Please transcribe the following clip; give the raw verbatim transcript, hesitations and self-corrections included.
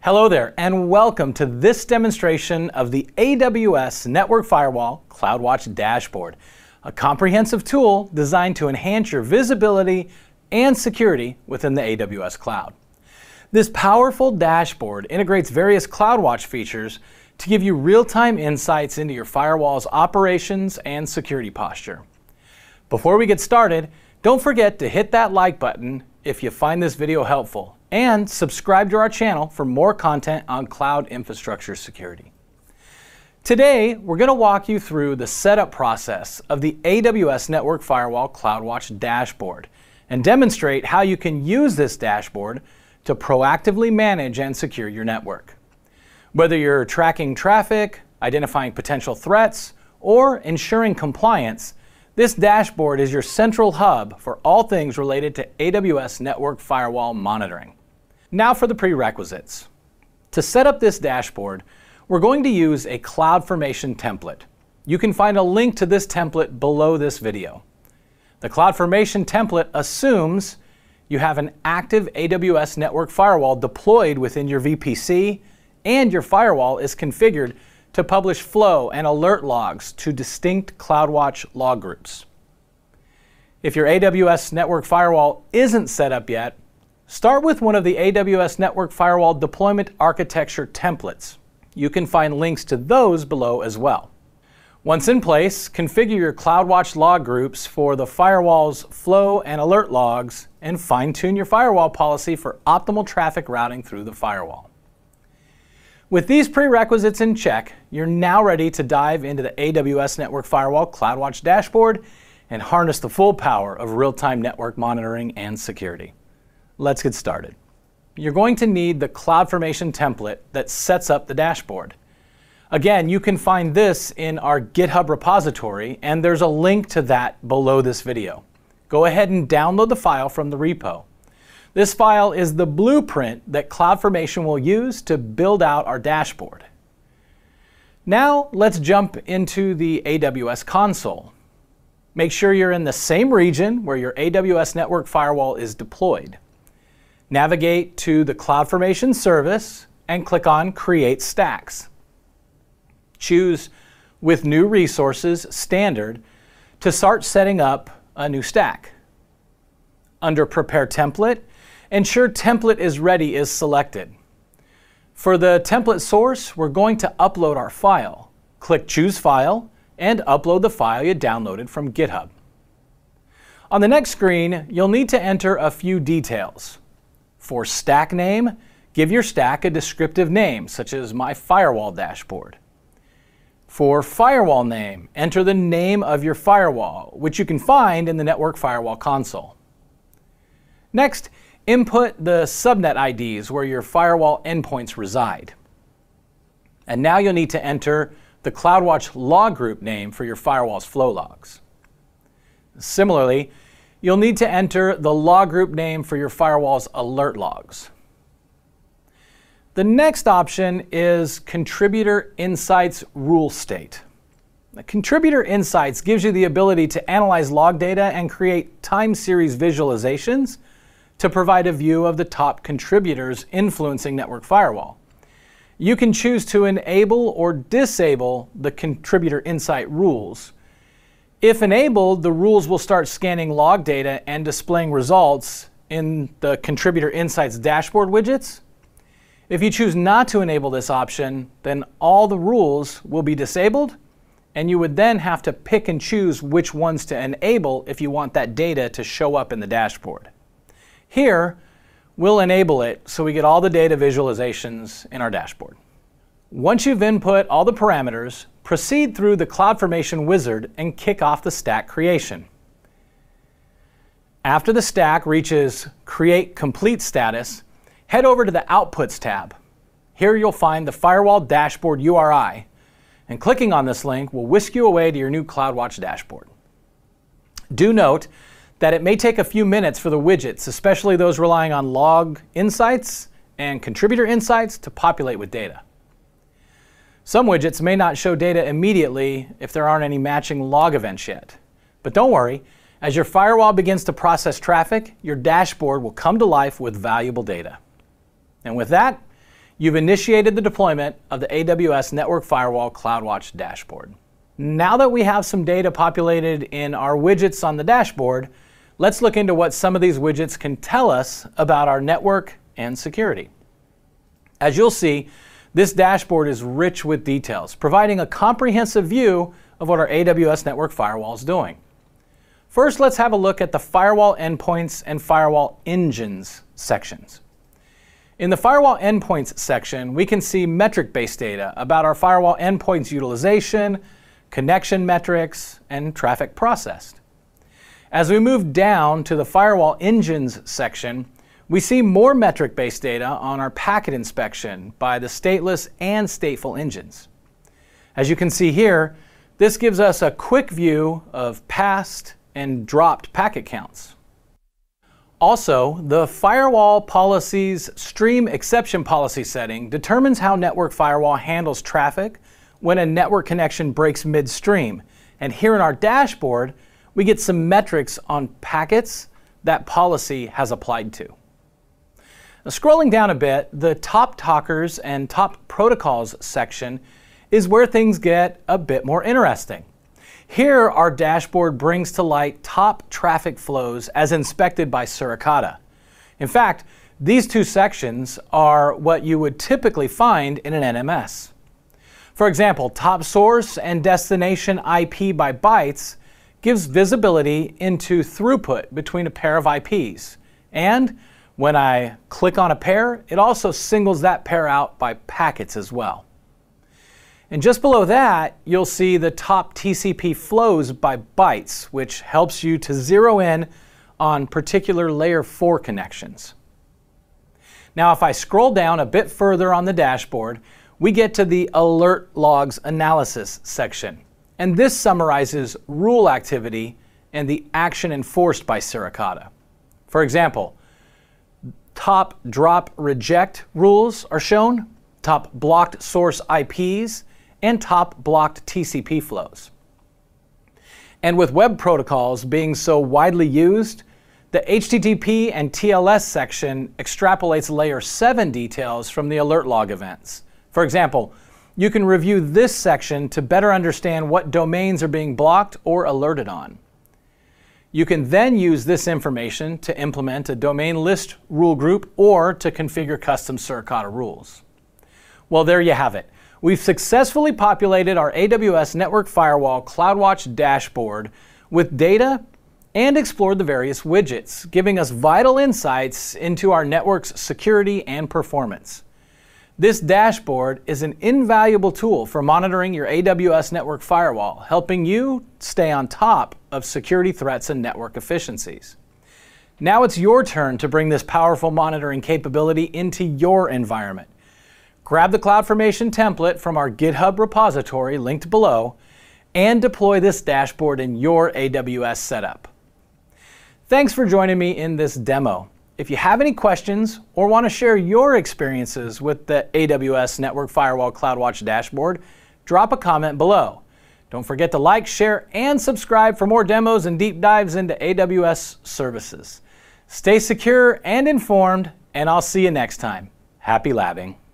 Hello there, and welcome to this demonstration of the A W S Network Firewall CloudWatch Dashboard, a comprehensive tool designed to enhance your visibility and security within the A W S cloud. This powerful dashboard integrates various CloudWatch features to give you real-time insights into your firewall's operations and security posture. Before we get started, don't forget to hit that like button if you find this video helpful, and subscribe to our channel for more content on cloud infrastructure security. Today, we're going to walk you through the setup process of the A W S Network Firewall CloudWatch Dashboard and demonstrate how you can use this dashboard to proactively manage and secure your network. Whether you're tracking traffic, identifying potential threats, or ensuring compliance, this dashboard is your central hub for all things related to A W S Network Firewall monitoring. Now for the prerequisites. To set up this dashboard, we're going to use a CloudFormation template. You can find a link to this template below this video. The CloudFormation template assumes you have an active A W S Network Firewall deployed within your V P C, and your firewall is configured to publish flow and alert logs to distinct CloudWatch log groups. If your A W S Network Firewall isn't set up yet, start with one of the A W S Network Firewall deployment architecture templates. You can find links to those below as well. Once in place, configure your CloudWatch log groups for the firewall's flow and alert logs, and fine-tune your firewall policy for optimal traffic routing through the firewall. With these prerequisites in check, you're now ready to dive into the A W S Network Firewall CloudWatch dashboard and harness the full power of real-time network monitoring and security. Let's get started. You're going to need the CloudFormation template that sets up the dashboard. Again, you can find this in our GitHub repository, and there's a link to that below this video. Go ahead and download the file from the repo. This file is the blueprint that CloudFormation will use to build out our dashboard. Now let's jump into the A W S console. Make sure you're in the same region where your A W S Network Firewall is deployed. Navigate to the CloudFormation service and click on Create Stacks. Choose With New Resources Standard to start setting up a new stack. Under Prepare Template, ensure Template is Ready is selected. For the template source, we're going to upload our file. Click Choose File and upload the file you downloaded from GitHub. On the next screen, you'll need to enter a few details. For stack name, give your stack a descriptive name, such as My Firewall Dashboard. For firewall name, enter the name of your firewall, which you can find in the Network Firewall console. Next, input the subnet I Ds where your firewall endpoints reside. And now you'll need to enter the CloudWatch log group name for your firewall's flow logs. Similarly, you'll need to enter the log group name for your firewall's alert logs. The next option is Contributor Insights Rule State. The Contributor Insights gives you the ability to analyze log data and create time series visualizations to provide a view of the top contributors influencing Network Firewall. You can choose to enable or disable the Contributor Insight rules. If enabled, the rules will start scanning log data and displaying results in the Contributor Insights dashboard widgets. If you choose not to enable this option, then all the rules will be disabled, and you would then have to pick and choose which ones to enable if you want that data to show up in the dashboard. Here, we'll enable it so we get all the data visualizations in our dashboard. Once you've input all the parameters, proceed through the CloudFormation wizard and kick off the stack creation. After the stack reaches Create Complete status, head over to the Outputs tab. Here you'll find the Firewall Dashboard U R I, and clicking on this link will whisk you away to your new CloudWatch dashboard. Do note that it may take a few minutes for the widgets, especially those relying on log insights and contributor insights, to populate with data. Some widgets may not show data immediately if there aren't any matching log events yet. But don't worry, as your firewall begins to process traffic, your dashboard will come to life with valuable data. And with that, You've initiated the deployment of the A W S Network Firewall CloudWatch dashboard. Now that we have some data populated in our widgets on the dashboard, let's look into what some of these widgets can tell us about our network and security. As you'll see, this dashboard is rich with details, providing a comprehensive view of what our A W S Network Firewall is doing. First, let's have a look at the Firewall Endpoints and Firewall Engines sections. In the Firewall Endpoints section, we can see metric-based data about our firewall endpoints utilization, connection metrics, and traffic processed. As we move down to the Firewall Engines section, we see more metric-based data on our packet inspection by the stateless and stateful engines. As you can see here, this gives us a quick view of passed and dropped packet counts. Also, the Firewall Policies Stream Exception Policy setting determines how Network Firewall handles traffic when a network connection breaks midstream. And here in our dashboard, we get some metrics on packets that policy has applied to. Now, scrolling down a bit, the Top Talkers and Top Protocols section is where things get a bit more interesting. Here, our dashboard brings to light top traffic flows as inspected by Suricata. In fact, these two sections are what you would typically find in an N M S. For example, top source and destination I P by bytes gives visibility into throughput between a pair of I Ps. And when I click on a pair, it also singles that pair out by packets as well. And just below that, you'll see the top T C P flows by bytes, which helps you to zero in on particular layer four connections. Now, if I scroll down a bit further on the dashboard, we get to the Alert Logs Analysis section. And this summarizes rule activity and the action enforced by Suricata. For example, top drop reject rules are shown, top blocked source I Ps, and top blocked T C P flows. And with web protocols being so widely used, the H T T P and T L S section extrapolates layer seven details from the alert log events. For example, you can review this section to better understand what domains are being blocked or alerted on. You can then use this information to implement a domain list rule group or to configure custom Suricata rules. Well, there you have it. We've successfully populated our A W S Network Firewall CloudWatch dashboard with data and explored the various widgets, giving us vital insights into our network's security and performance. This dashboard is an invaluable tool for monitoring your A W S Network Firewall, helping you stay on top of security threats and network efficiencies. Now it's your turn to bring this powerful monitoring capability into your environment. Grab the CloudFormation template from our GitHub repository linked below and deploy this dashboard in your A W S setup. Thanks for joining me in this demo. If you have any questions or want to share your experiences with the A W S Network Firewall CloudWatch dashboard, drop a comment below. Don't forget to like, share, and subscribe for more demos and deep dives into A W S services. Stay secure and informed, and I'll see you next time. Happy labbing.